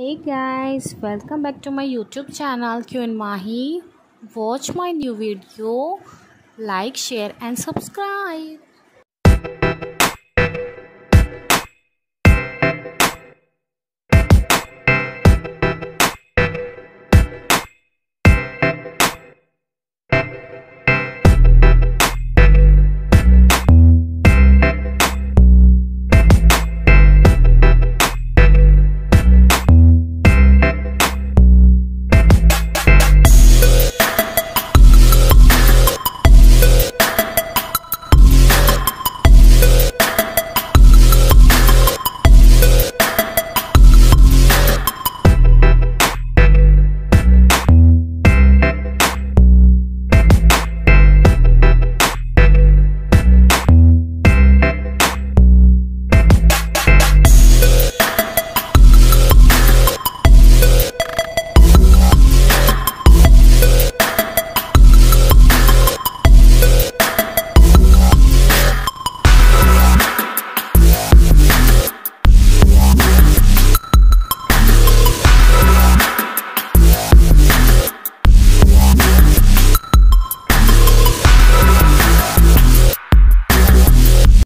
Hey guys, welcome back to my YouTube channel Q and Mahi. Watch my new video, like, share and subscribe.